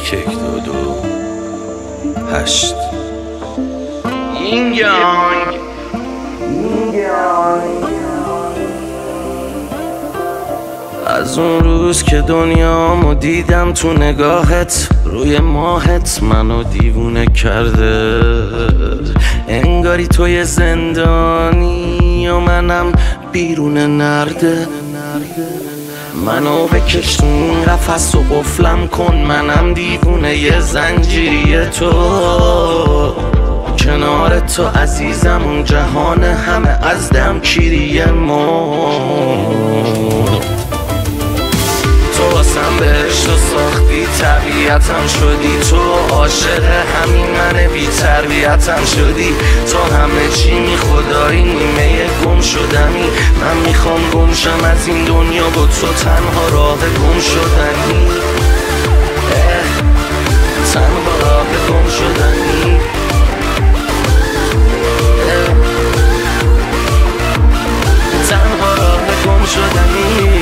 1-2-2-8 اینگانگ از اون روز که دنیامو دیدم تو نگاهت، روی ماهت منو دیوونه کرده. انگاری توی زندانی و منم بیرون نرده. منو بکش تو این قفس و قفلم کن، منم دیوونه ی زنجیری تو. کنار تو عزیزم اون جهان همه از دمگیری تو واسم بهشت و ساختی، طبیعتم شدی. تو عاشق همین من بی تربیتم شدی. تو همه چی می خدایی، نیمه گم شدمی. من میخوام گم شم از این دنیا، با تو تنها راه گم شدنی. تنها راه گم شدنی. تنها راه گم شدنی.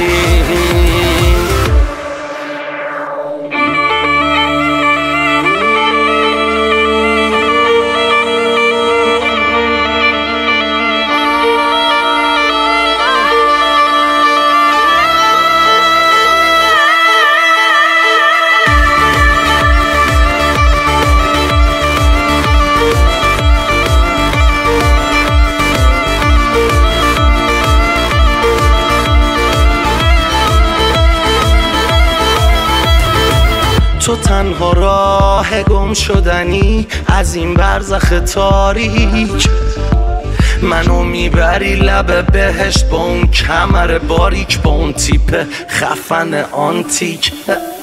تو تنها راه گم شدنی از این برزخ تاریک. منو میبری لب بهشت با اون کمر باریک، با اون تیپ خفن آنتیک.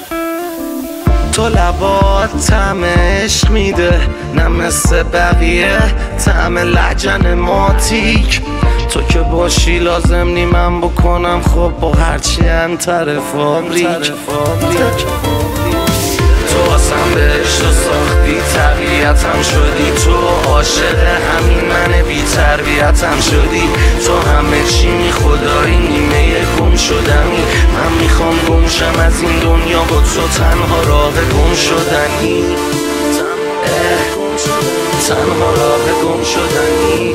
تو لبات طعم عشق میده، نه مثل بقیه طعم لجن ماتیک. تو که باشی لازم نی من بکنم خب با هرچی انتر فابریک. تو واسم بهشت و ساختی، طبیعتم شدی. تو عاشق همین من بی تربیتم شدی. تو همه چی می خدایی، نیمه گم شدمی. من میخوام گم شم از این دنیا، با تو تنها راه گم شدنی. تنها راه گم شدنی.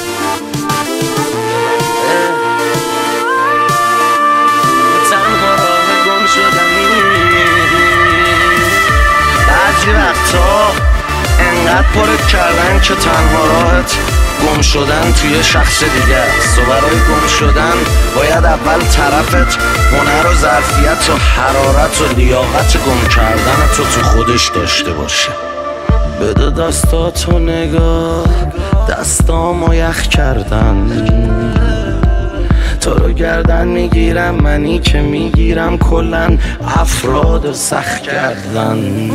بعضی وقتا انقدر پرت کردن که تنها راحت گم شدن توی شخص دیگه است. و برای گم شدن باید اول طرفت هنر و ظرفیت و حرارت و لیاقت گم کردن تو خودش داشته باشه. بده دستاتو نگاه، دستامو یخ کردن. تو رو گردن میگیرم، منی که میگیرم کلن افراد سخت کردن.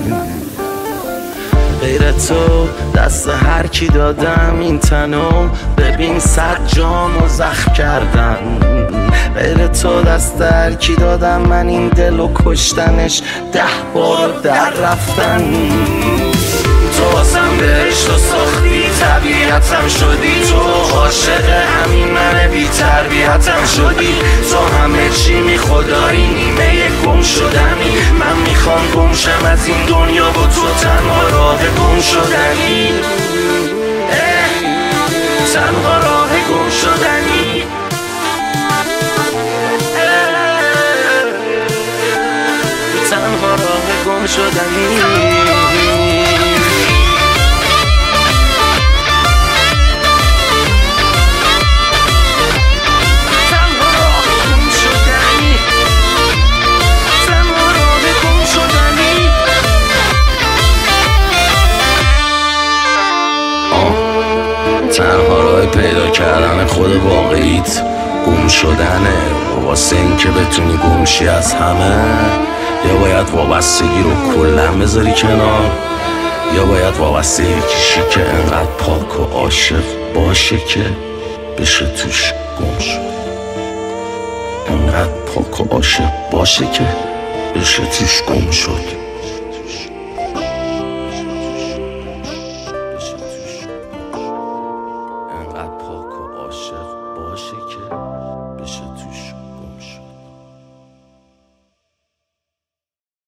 غیر تو دست هر کی دادم این تنو، ببین 100 جامو زخم کردن. غیر تو دست هر کی دادم من این دلو کشتنش 10 بار در رفتن. تو واسم بهشت و ساختی، طبیعتم شدی. تو عاشق همین من بی تربیتم شدی. تو همه چی می خدایی، نیمه گم شدمی. من میخوام گم شم از این دنیا، با تو تنها راه گم شدنی. تنها راه گم شدنی. تنها راه گم شدنی. تنها راه پیدا کردن خود واقعیت گم شدنه. واسه این که بتونی گمشی از همه، یا باید وابستگی رو کلا بذاری کنار، یا باید وابسته یکیشی که انقدر پاک و عاشق باشه که بشه توش گم شد. انقدر پاک و عاشق باشه که بشه توش گم شد. باشه که بشه توش